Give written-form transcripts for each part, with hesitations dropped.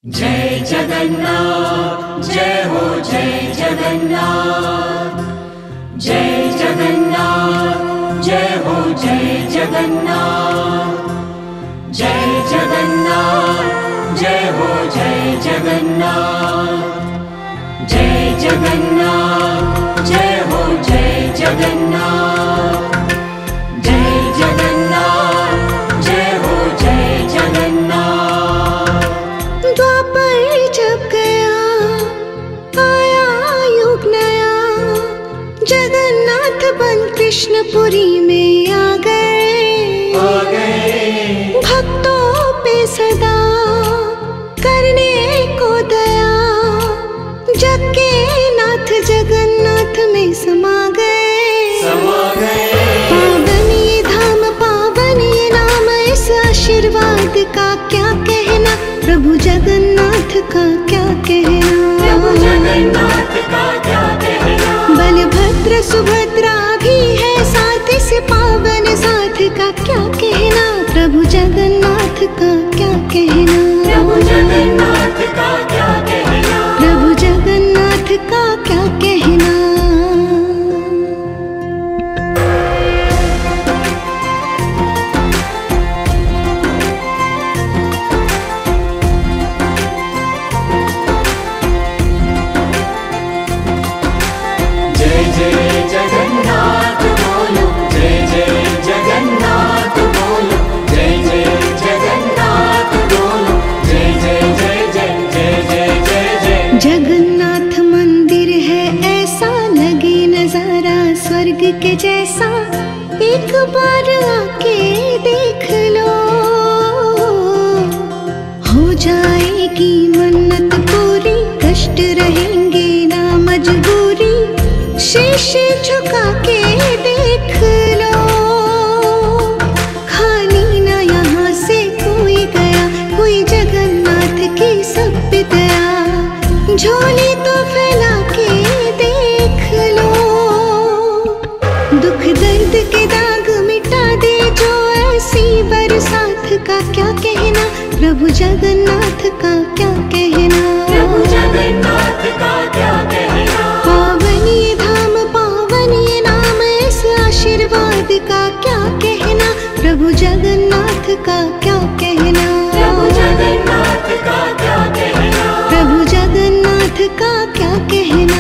जय जगन्नाथ जय हो जय जगन्नाथ, जय जगन्नाथ जय हो जय जगन्नाथ, जय जगन्नाथ जय हो जय जगन्नाथ, जय जगन्नाथ जय हो जय जगन्नाथ, जय जगन्नाथ जय हो जय जगन्नाथ। द्वापर जब गया आया युग नया, जगन्नाथ बन कृष्णपुरी में आ गए, भक्तों पे सदा करने को दया, जग के नाथ जगन्नाथ में समा गए, पावन ये धाम पावन ये नाम, इस आशीर्वाद का क्या कहना, प्रभु जगन्नाथ का क्या कहना, प्रभु जगन्नाथ का क्या कहना। बलभद्र सुभद्रा भी है साथ, इस पावन साथ का क्या कहना, प्रभु जगन्नाथ का क्या कहना, प्रभु जगन्नाथ का क्या कहना, प्रभु जगन्नाथ का क्या कहना। जय जय जगन्नाथ बोलो, जय जय जगन्नाथ बोलो, जय जय जगन्नाथ बोलो, जय जय जय जय जय जय जय जय। जगन्नाथ मंदिर है ऐसा, लगे नजारा स्वर्ग के जैसा, एक बार आके देख लो, हो जाएगी मन्नत पूरी, कष्ट रहेंगे ना मजबूरी, शीश झुका के देख लो, खाली ना यहाँ से कोई गया, कोई जगन्नाथ की सब पे दया, झोली तो फैला के देख लो, दुख दर्द के दाग मिटा दे जो ऐसी बरसात का क्या कहना, प्रभु जगन्नाथ का क्या कहना, प्रभु जगन्नाथ का क्या कहना। पावन ये धाम पावन ये नाम, इस आशीर्वाद का क्या कहना, प्रभु जगन्नाथ का क्या कहना, प्रभु जगन्नाथ का क्या कहना, प्रभु जगन्नाथ का क्या कहना।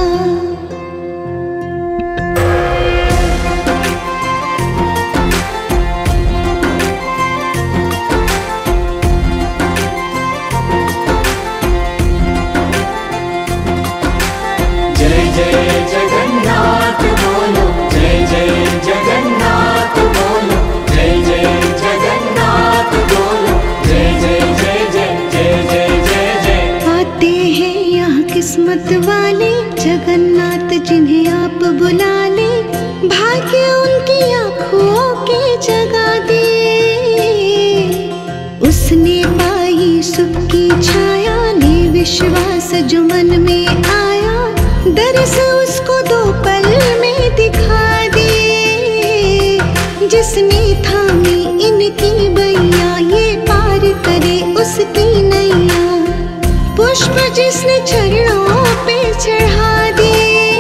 जय जय जगन्नाथ बोलो, जय जय जगन्नाथ बोलो, जय जय जगन्नाथ बोलो, जय जय जय जय जय जय जय जय। आते हैं यहाँ किस्मत वाले, जगन्नाथ जिन्हें आप बुला ले, भाग्य उनकी आँखों के जगा दे, उसने पाई सुख की छाया, ले विश्वास जो मन में आया, दर्श उसको दो पल में दिखा दे, जिसने थामी इनकी बैया, ये पार करे उसकी नैया, पुष्प जिसने चरणों पे चढ़ा दे,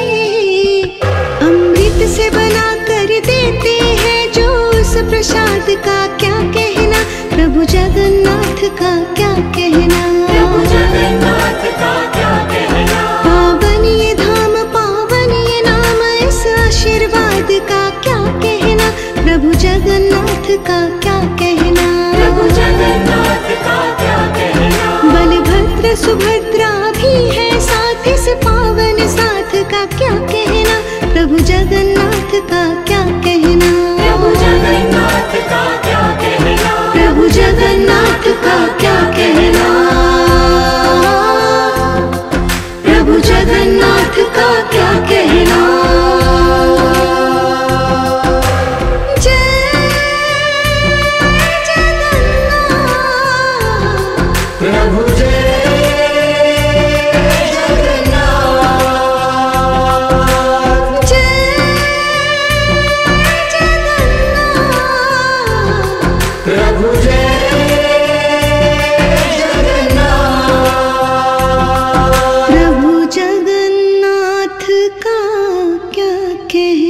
अमृत से बना कर देते हैं जो उस प्रसाद का क्या कहना, प्रभु जगन्नाथ का क्या कहना, प्रभु जगन्नाथ का क्या कहना। पावन ये धाम पावन ये नाम, इस आशीर्वाद का क्या कहना, प्रभु जगन्नाथ का क्या कहना, प्रभु जगन्नाथ का क्या कहना। बलभद्र सुभद्रा भी है साथ, इस पावन साथ का क्या कहना, प्रभु जगन्नाथ का क्या कहना, प्रभु जगन्नाथ का क्या कहना, प्रभु जगन्नाथ का क्या कहना, प्रभु जगन्नाथ का क्या कहना। जय जगन्नाथ, प्रभु जय जगन्नाथ, जय जगन्नाथ, प्रभु जय जगन्नाथ। कहना।